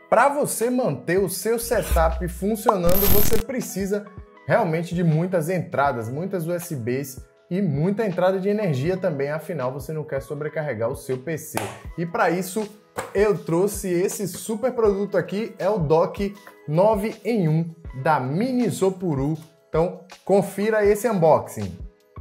Para você manter o seu setup funcionando, você precisa realmente de muitas entradas, muitas USBs e muita entrada de energia também, afinal você não quer sobrecarregar o seu PC. E para isso eu trouxe esse super produto aqui, é o dock 9 em 1 da Minisopuru. Então confira esse unboxing.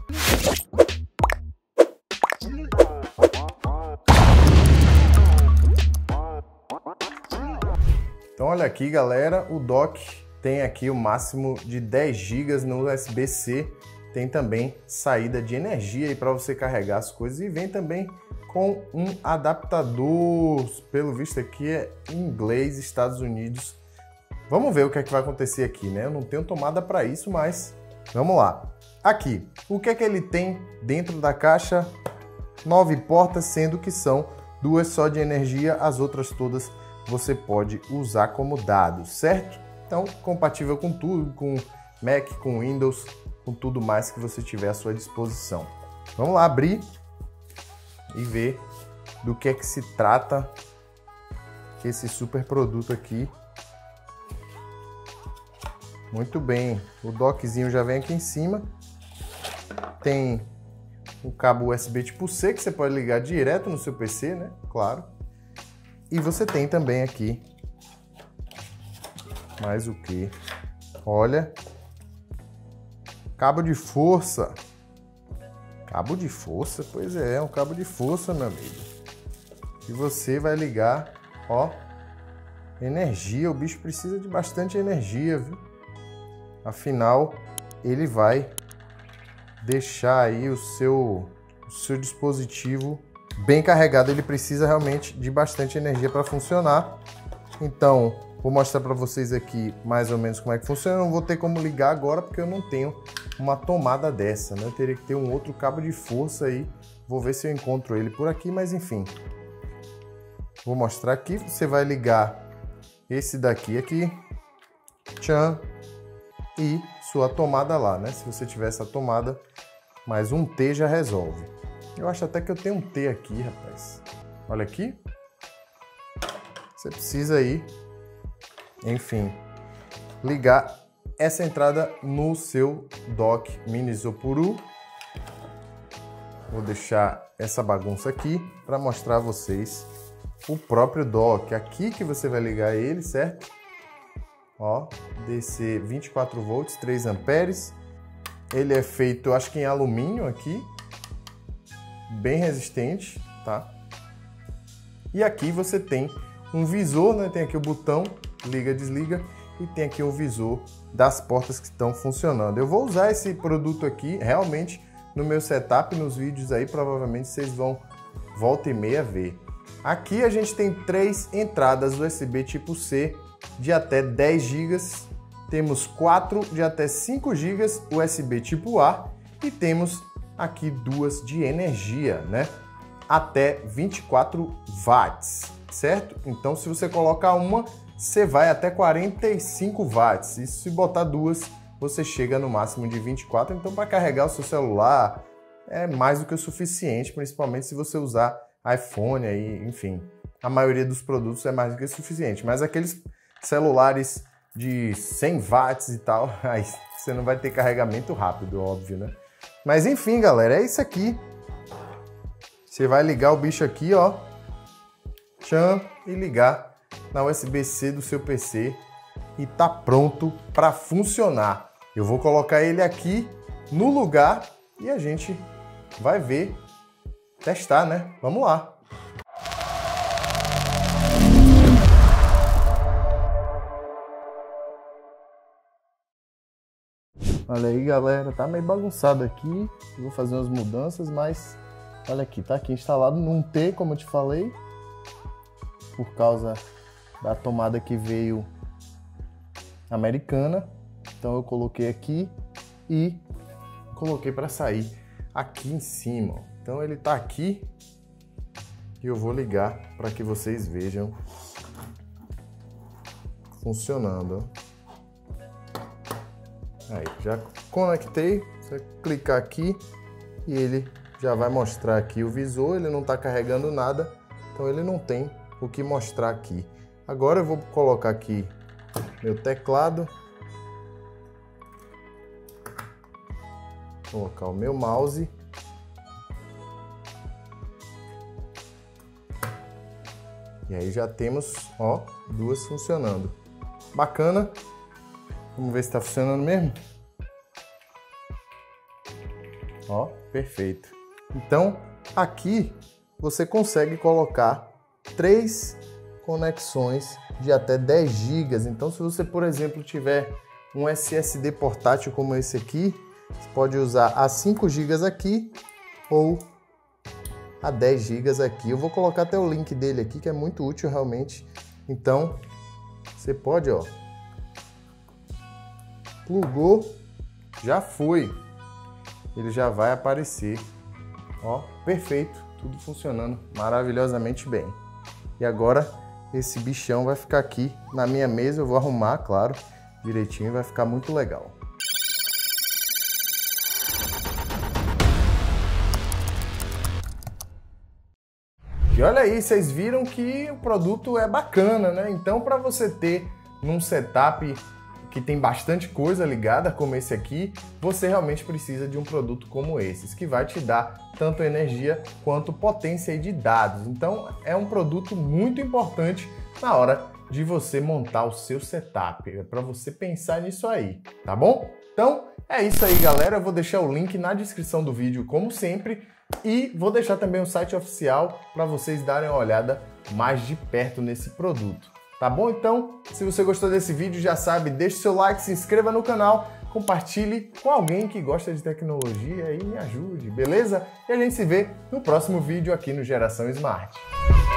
Então olha aqui galera, o dock tem aqui o máximo de 10 GB no USB-C, tem também saída de energia aí para você carregar as coisas e vem também com um adaptador, pelo visto aqui é em inglês, Estados Unidos. Vamos ver o que é que vai acontecer aqui, né? Eu não tenho tomada para isso, mas vamos lá. Aqui, o que é que ele tem dentro da caixa? 9 portas, sendo que são 2 só de energia, as outras todas você pode usar como dados, certo? Então, compatível com tudo, com Mac, com Windows, com tudo mais que você tiver à sua disposição. Vamos lá abrir e ver do que é que se trata esse super produto aqui. Muito bem, o dockzinho já vem aqui em cima. Tem um cabo USB tipo C que você pode ligar direto no seu PC, né? Claro. E você tem também aqui mais o que? Olha, cabo de força. Cabo de força? Pois é um cabo de força, meu amigo. E você vai ligar, ó, energia. O bicho precisa de bastante energia, viu? Afinal, ele vai deixar aí o seu dispositivo bem carregado. Ele precisa realmente de bastante energia para funcionar. Então, vou mostrar para vocês aqui mais ou menos como é que funciona. Eu não vou ter como ligar agora porque eu não tenho uma tomada dessa, né? Eu teria que ter um outro cabo de força aí. Vou ver se eu encontro ele por aqui, mas enfim. Vou mostrar aqui. Você vai ligar esse daqui aqui. Tchan. E sua tomada lá, né? Se você tiver essa tomada, mais um T já resolve. Eu acho até que eu tenho um T aqui, rapaz. Olha aqui. Você precisa aí, enfim, ligar essa entrada no seu dock Minisopuru. Vou deixar essa bagunça aqui para mostrar a vocês o próprio dock. Aqui que você vai ligar ele, certo? Ó, DC 24 volts, 3 amperes. Ele é feito, acho que em alumínio aqui, bem resistente, tá? E aqui você tem um visor, né? Tem aqui o botão liga, desliga e tem aqui o visor das portas que estão funcionando. Eu vou usar esse produto aqui realmente no meu setup, nos vídeos aí, provavelmente vocês vão volta e meia ver. Aqui a gente tem 3 entradas USB tipo C de até 10 GB, temos 4 de até 5 GB USB tipo A e temos aqui 2 de energia, né? Até 24 watts, certo? Então se você colocar uma, você vai até 45 watts. E se botar 2, você chega no máximo de 24. Então para carregar o seu celular é mais do que o suficiente, principalmente se você usar iPhone aí, enfim. A maioria dos produtos é mais do que o suficiente, mas aqueles celulares de 100 watts e tal, aí você não vai ter carregamento rápido, óbvio, né? Mas enfim, galera, é isso aqui. Você vai ligar o bicho aqui, ó, tchan, e ligar na USB-C do seu PC e tá pronto para funcionar. Eu vou colocar ele aqui no lugar e a gente vai ver, testar, né? Vamos lá. Olha aí, galera, tá meio bagunçado aqui. Eu vou fazer umas mudanças, mas olha aqui, tá aqui instalado num T, como eu te falei, por causa da tomada que veio americana. Então eu coloquei aqui e coloquei para sair aqui em cima. Então ele tá aqui e eu vou ligar para que vocês vejam funcionando. Aí, já conectei, você clicar aqui e ele já vai mostrar aqui o visor. Ele não está carregando nada, então ele não tem o que mostrar aqui. Agora eu vou colocar aqui meu teclado, colocar o meu mouse e aí já temos, ó, duas funcionando. Bacana. Vamos ver se está funcionando mesmo. Ó, perfeito. Então, aqui você consegue colocar 3 conexões de até 10 GB. Então, se você, por exemplo, tiver um SSD portátil como esse aqui, você pode usar a 5 GB aqui ou a 10 GB aqui. Eu vou colocar até o link dele aqui, que é muito útil realmente. Então, você pode, ó, plugou, já foi. Ele já vai aparecer. Ó, perfeito, tudo funcionando maravilhosamente bem. E agora esse bichão vai ficar aqui na minha mesa, eu vou arrumar, claro, direitinho, vai ficar muito legal. E olha aí, vocês viram que o produto é bacana, né? Então, para você ter num setup que tem bastante coisa ligada, como esse aqui, você realmente precisa de um produto como esse, que vai te dar tanto energia quanto potência de dados. Então, é um produto muito importante na hora de você montar o seu setup, é para você pensar nisso aí, tá bom? Então, é isso aí, galera. Eu vou deixar o link na descrição do vídeo, como sempre, e vou deixar também o site oficial para vocês darem uma olhada mais de perto nesse produto. Tá bom? Então, se você gostou desse vídeo, já sabe, deixe seu like, se inscreva no canal, compartilhe com alguém que gosta de tecnologia e me ajude, beleza? E a gente se vê no próximo vídeo aqui no Geração Smart.